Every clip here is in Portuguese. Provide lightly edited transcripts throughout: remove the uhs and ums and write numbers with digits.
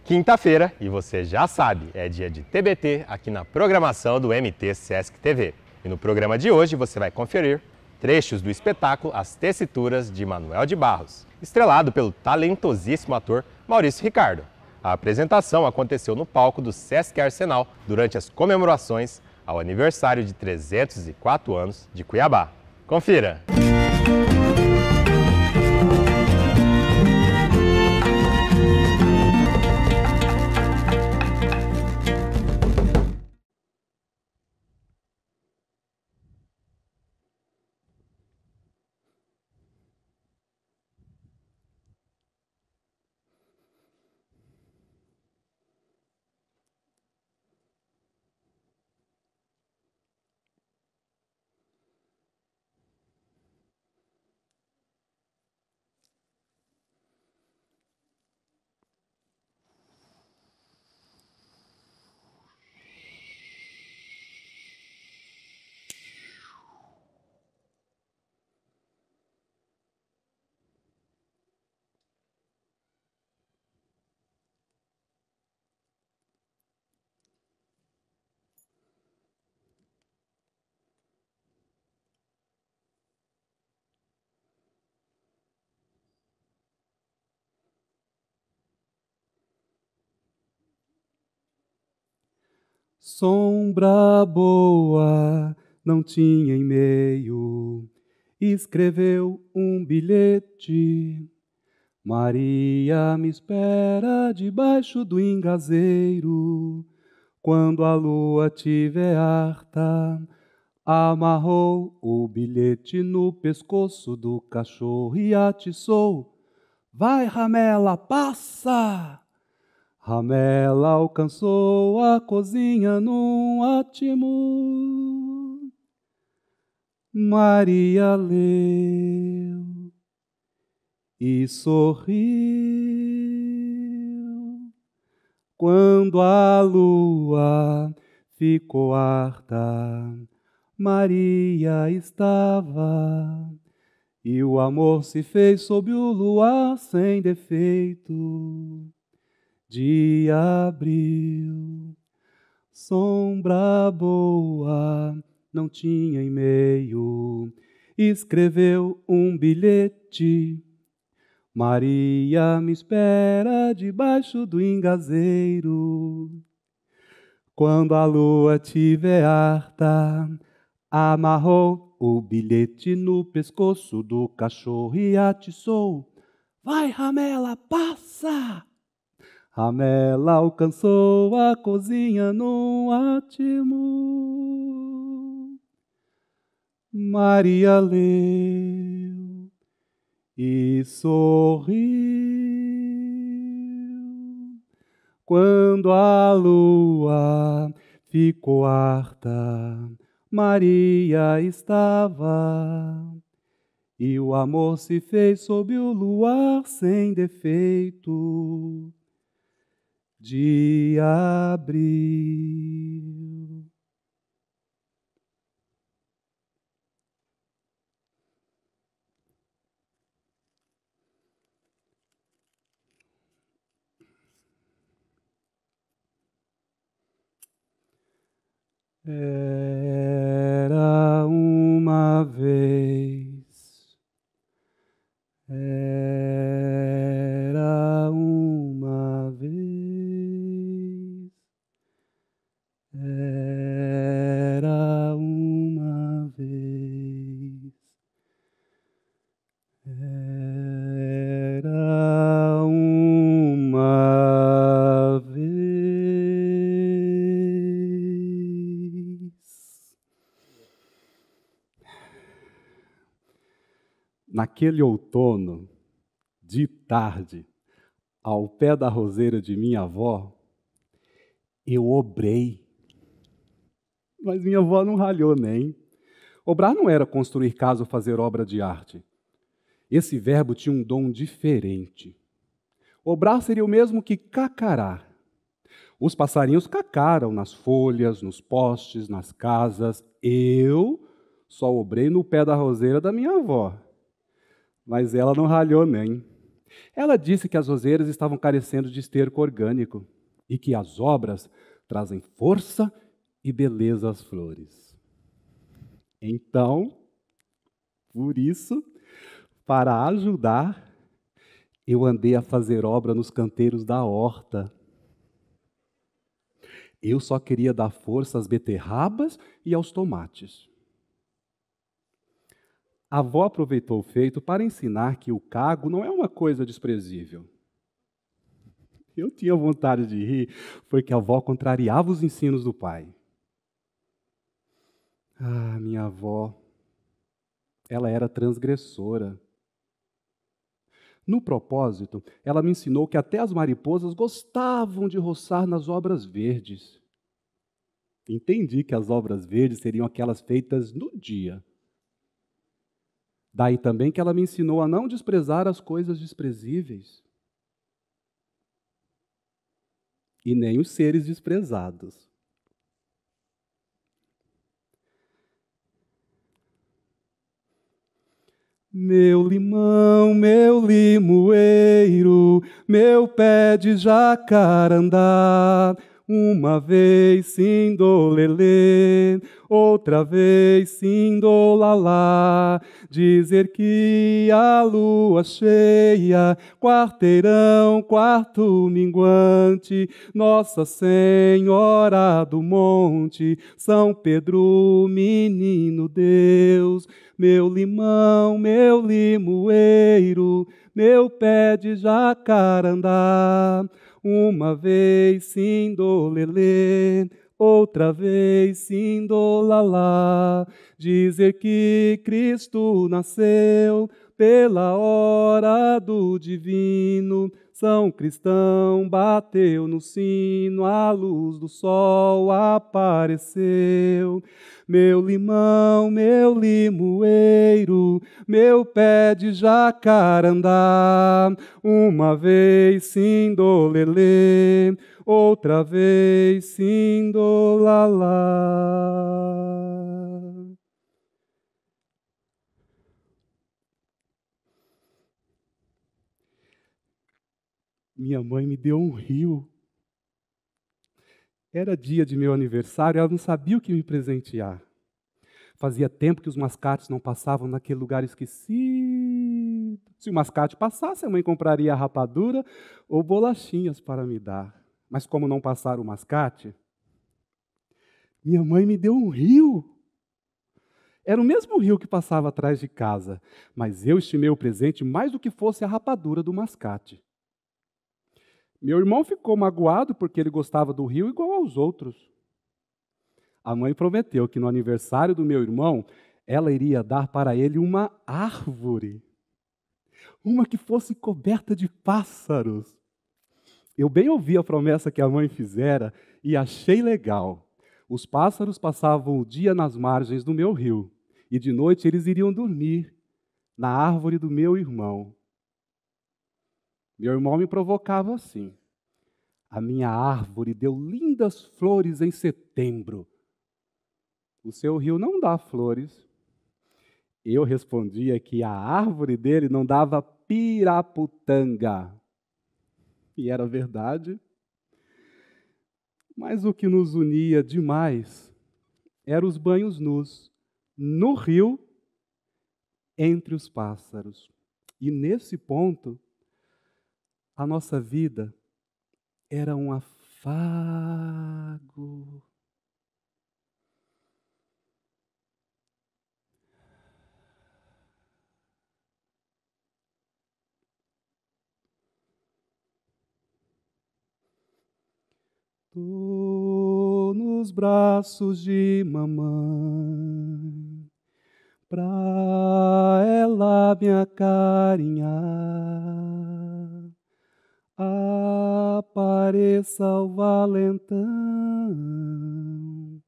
Quinta-feira, e você já sabe, é dia de TBT aqui na programação do MT Sesc TV. E no programa de hoje você vai conferir trechos do espetáculo As Tessituras de Manuel de Barros, estrelado pelo talentosíssimo ator Maurício Ricardo. A apresentação aconteceu no palco do Sesc Arsenal durante as comemorações ao aniversário de 304 anos de Cuiabá. Confira! Sombra boa, não tinha e-mail, escreveu um bilhete. Maria me espera debaixo do engazeiro. Quando a lua tiver harta, amarrou o bilhete no pescoço do cachorro e atiçou. Vai, Ramela, passa! Ramela alcançou a cozinha num atimo. Maria leu e sorriu. Quando a lua ficou harta, Maria estava, e o amor se fez sob o luar sem defeito. De abril, sombra boa, não tinha e-mail, escreveu um bilhete. Maria me espera debaixo do engazeiro. Quando a lua tiver harta, amarrou o bilhete no pescoço do cachorro e atiçou. Vai, Ramela, passa! Ramela alcançou a cozinha num atimo. Maria leu e sorriu. Quando a lua ficou harta, Maria estava, e o amor se fez sob o luar sem defeito. De abril. Era uma vez, era uma vez, era uma vez, era uma vez. Naquele outono, de tarde, ao pé da roseira de minha avó, eu obrei. Mas minha avó não ralhou nem. Obrar não era construir casa ou fazer obra de arte. Esse verbo tinha um dom diferente. Obrar seria o mesmo que cacarar. Os passarinhos cacaram nas folhas, nos postes, nas casas. Eu só obrei no pé da roseira da minha avó. Mas ela não ralhou nem. Ela disse que as roseiras estavam carecendo de esterco orgânico e que as obras trazem força e beleza às flores. Então, por isso, para ajudar, eu andei a fazer obra nos canteiros da horta. Eu só queria dar força às beterrabas e aos tomates. A avó aproveitou o feito para ensinar que o cago não é uma coisa desprezível. Eu tinha vontade de rir, porque a avó contrariava os ensinos do pai. Ah, minha avó, ela era transgressora. No propósito, ela me ensinou que até as mariposas gostavam de roçar nas obras verdes. Entendi que as obras verdes seriam aquelas feitas no dia. Daí também que ela me ensinou a não desprezar as coisas desprezíveis. E nem os seres desprezados. Meu limão, meu limoeiro, meu pé de jacarandá, uma vez sindolelê, outra vez sindolalá, dizer que a lua cheia, quarteirão, quarto minguante, Nossa Senhora do Monte, São Pedro, menino Deus, meu limão, meu limoeiro, meu pé de jacarandá, uma vez sindolelê, outra vez sindolalá, dizer que Cristo nasceu pela hora do divino, São Cristão bateu no sino, a luz do sol apareceu. Meu limão, meu limoeiro, meu pé de jacarandá, uma vez sindolelê, outra vez sindolalá. Minha mãe me deu um rio. Era dia de meu aniversário, ela não sabia o que me presentear. Fazia tempo que os mascates não passavam naquele lugar esquecido. Se o mascate passasse, a mãe compraria rapadura ou bolachinhas para me dar. Mas como não passaram o mascate, minha mãe me deu um rio. Era o mesmo rio que passava atrás de casa, mas eu estimei o presente mais do que fosse a rapadura do mascate. Meu irmão ficou magoado porque ele gostava do rio igual aos outros. A mãe prometeu que no aniversário do meu irmão, ela iria dar para ele uma árvore. Uma que fosse coberta de pássaros. Eu bem ouvi a promessa que a mãe fizera e achei legal. Os pássaros passavam o dia nas margens do meu rio e de noite eles iriam dormir na árvore do meu irmão. Meu irmão me provocava assim. A minha árvore deu lindas flores em setembro. O seu rio não dá flores. Eu respondia que a árvore dele não dava piraputanga. E era verdade. Mas o que nos unia demais eram os banhos nus, no rio, entre os pássaros. E nesse ponto, a nossa vida era um afago. Tô nos braços de mamãe, pra ela me acarinhar. Apareça o valentão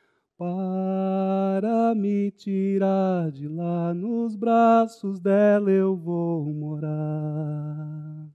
para me tirar de lá, nos braços dela eu vou morar.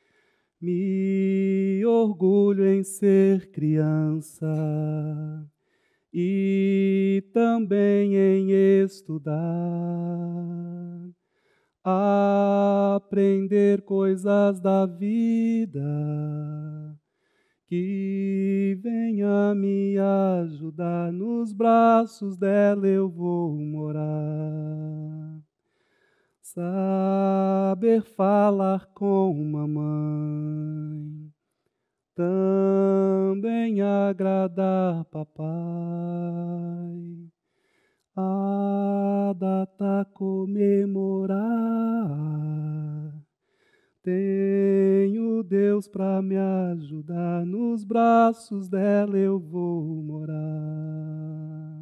Me orgulho em ser criança e também em estudar. aprender coisas da vida, que venha me ajudar, nos braços dela eu vou morar. Saber falar com mamãe, também agradar papai. A data comemorar, tenho Deus para me ajudar, nos braços dela eu vou morar.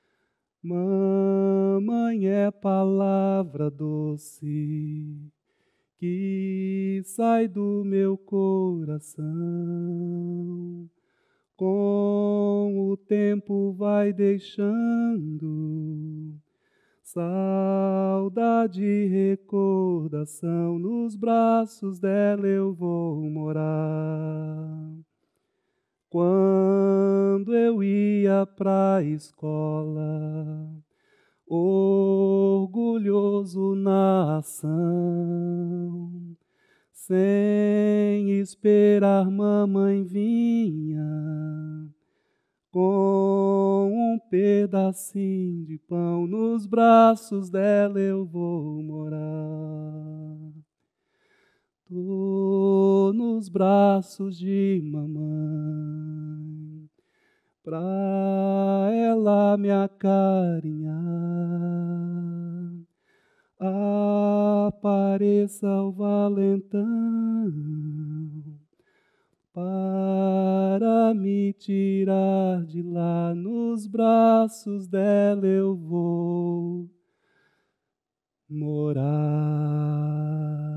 Mamãe é palavra doce que sai do meu coração, com o tempo vai deixando saudade e recordação, nos braços dela eu vou morar. Quando eu ia pra escola, orgulhoso na ação, sem esperar mamãe vinha, com um pedacinho de pão, nos braços dela eu vou morar. Tô nos braços de mamãe, pra ela me acarinhar. Apareça o valentão para me tirar de lá, nos braços dela eu vou morar.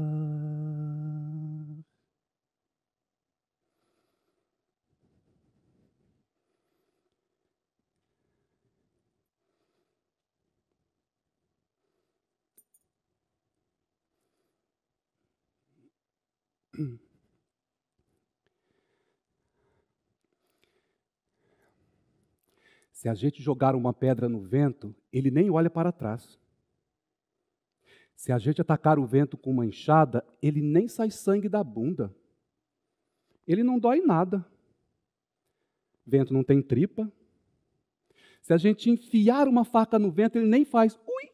Se a gente jogar uma pedra no vento, ele nem olha para trás. Se a gente atacar o vento com uma enxada, ele nem sai sangue da bunda. Ele não dói nada. Vento não tem tripa. Se a gente enfiar uma faca no vento, ele nem faz ui.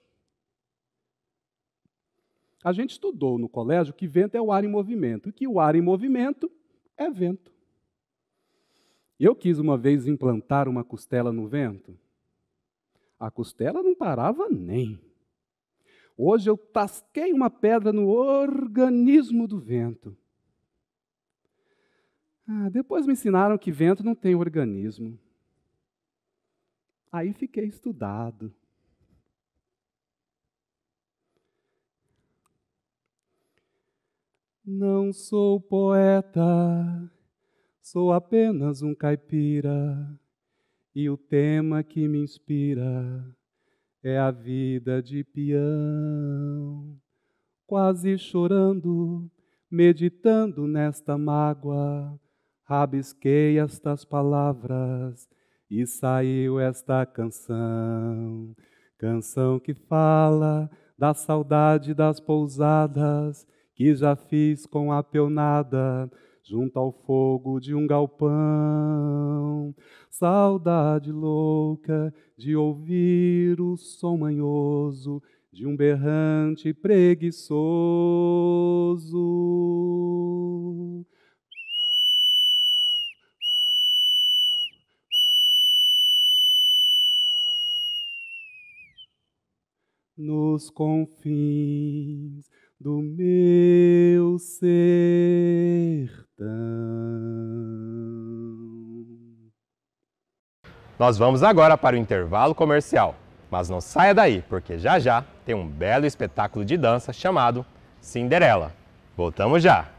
A gente estudou no colégio que vento é o ar em movimento, e que o ar em movimento é vento. Eu quis uma vez implantar uma costela no vento. A costela não parava nem. Hoje eu tasquei uma pedra no organismo do vento. Depois me ensinaram que vento não tem organismo. Aí fiquei estudado. Não sou poeta, sou apenas um caipira, e o tema que me inspira é a vida de peão. Quase chorando, meditando nesta mágoa, rabisquei estas palavras e saiu esta canção. Canção que fala da saudade das pousadas que já fiz com a peonada, junto ao fogo de um galpão. Saudade louca de ouvir o som manhoso de um berrante preguiçoso. Nos confins do meu sertão. Nós vamos agora para o intervalo comercial, mas não saia daí, porque já já tem um belo espetáculo de dança chamado Cinderela. Voltamos já!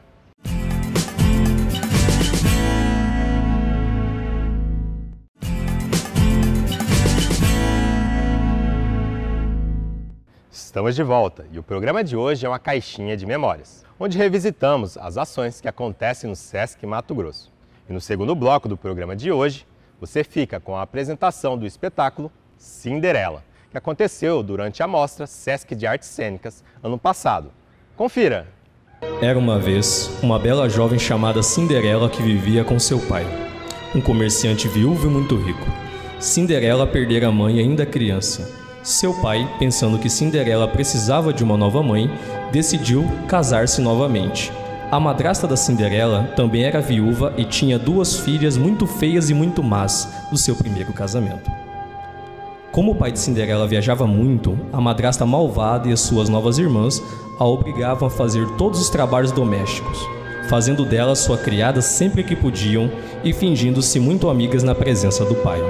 Estamos de volta e o programa de hoje é uma caixinha de memórias, onde revisitamos as ações que acontecem no Sesc Mato Grosso. E no segundo bloco do programa de hoje, você fica com a apresentação do espetáculo Cinderela, que aconteceu durante a mostra Sesc de Artes Cênicas ano passado. Confira! Era uma vez uma bela jovem chamada Cinderela que vivia com seu pai, um comerciante viúvo e muito rico. Cinderela perdera a mãe ainda criança. Seu pai, pensando que Cinderela precisava de uma nova mãe, decidiu casar-se novamente. A madrasta da Cinderela também era viúva e tinha 2 filhas muito feias e muito más do seu primeiro casamento. Como o pai de Cinderela viajava muito, a madrasta malvada e as suas novas irmãs a obrigavam a fazer todos os trabalhos domésticos, fazendo dela sua criada sempre que podiam e fingindo-se muito amigas na presença do pai.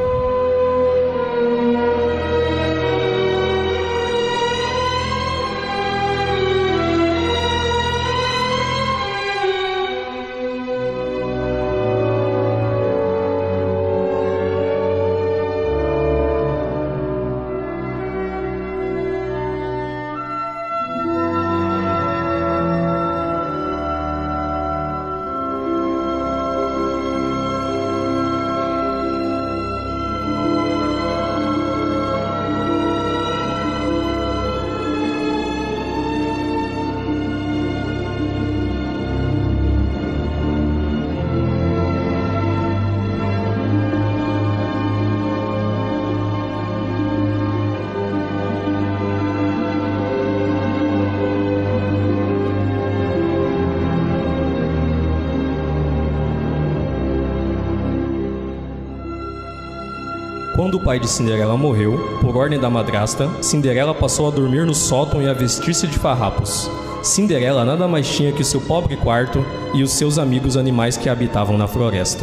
Quando o pai de Cinderela morreu, por ordem da madrasta, Cinderela passou a dormir no sótão e a vestir-se de farrapos. Cinderela nada mais tinha que o seu pobre quarto e os seus amigos animais que habitavam na floresta.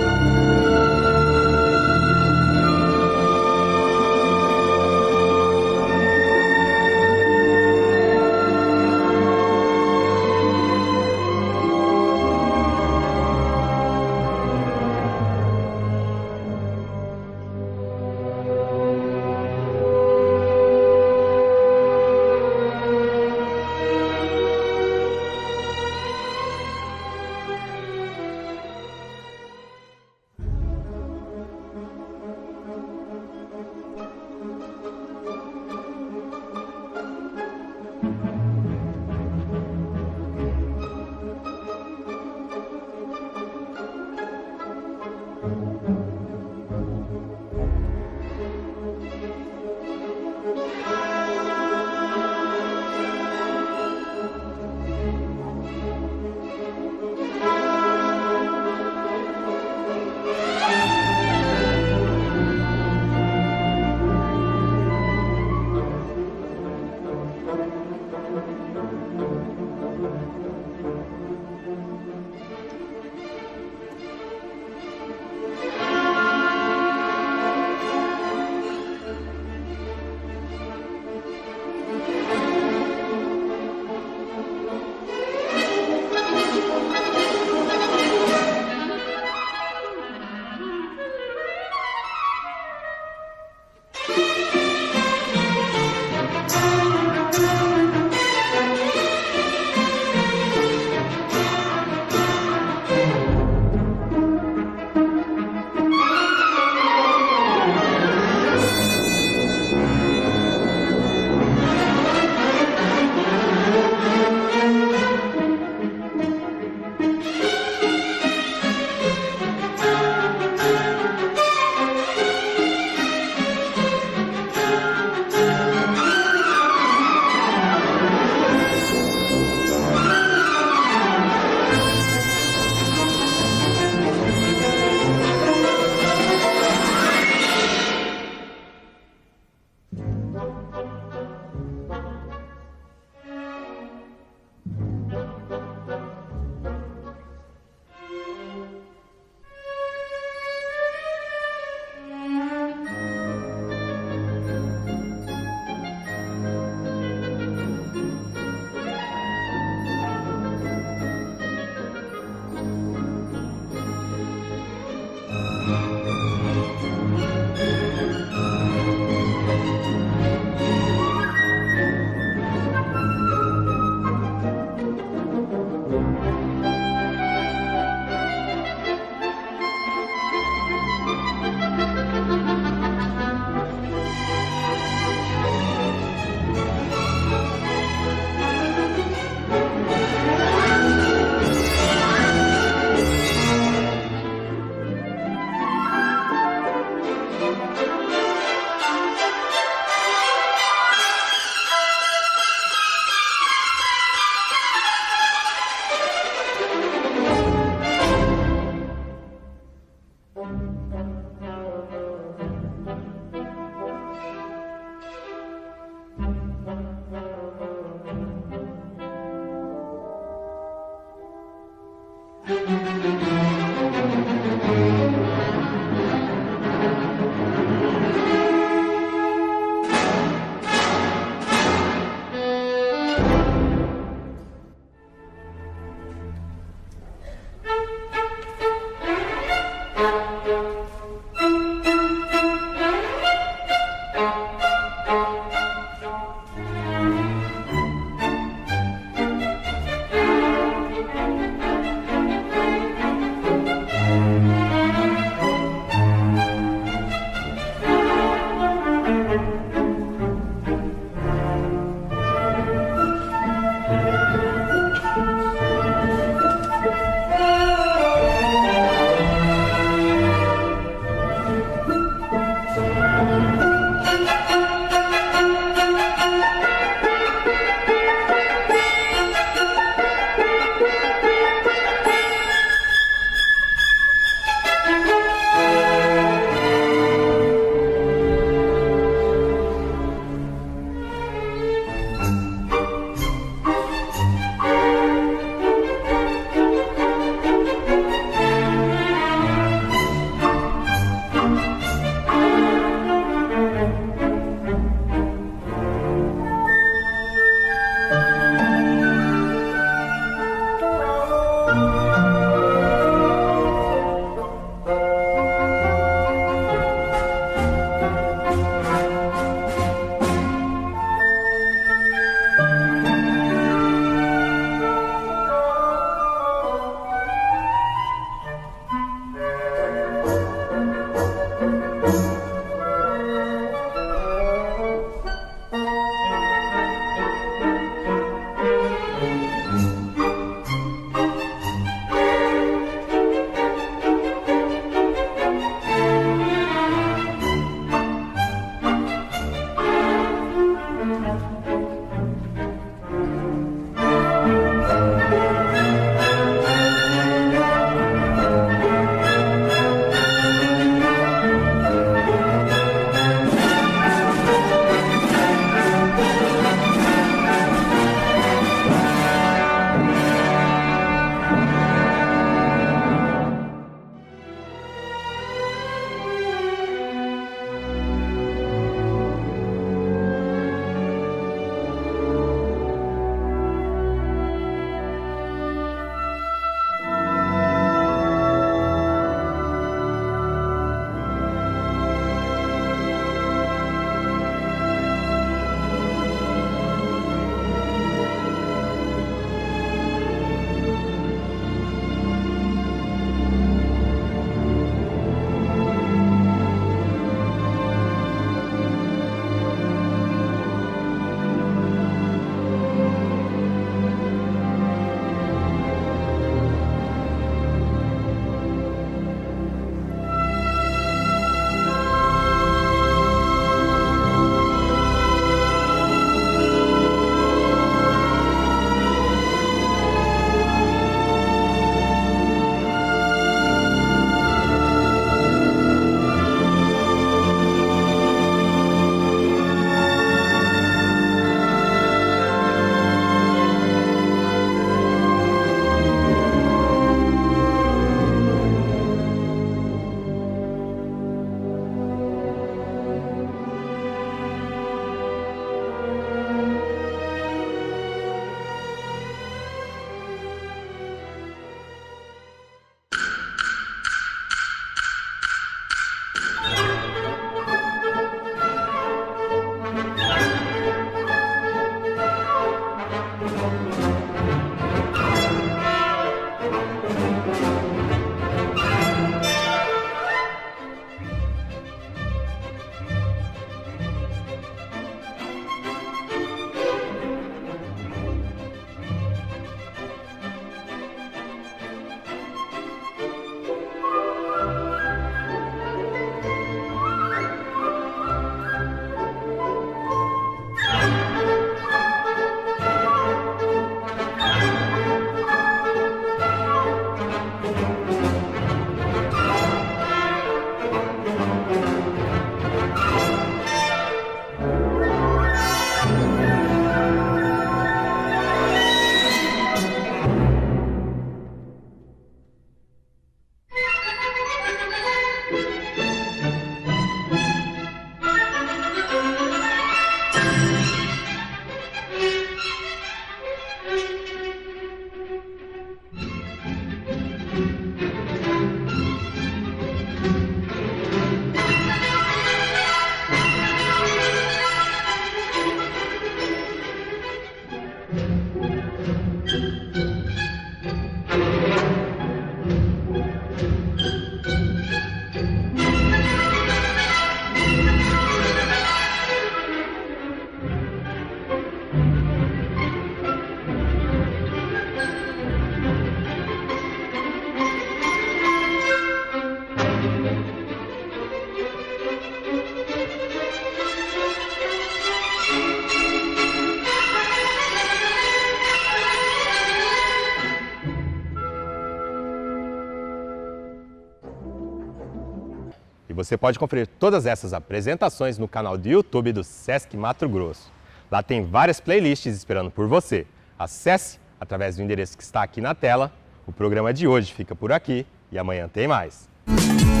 você pode conferir todas essas apresentações no canal do YouTube do Sesc Mato Grosso. Lá tem várias playlists esperando por você. Acesse através do endereço que está aqui na tela. O programa de hoje fica por aqui e amanhã tem mais.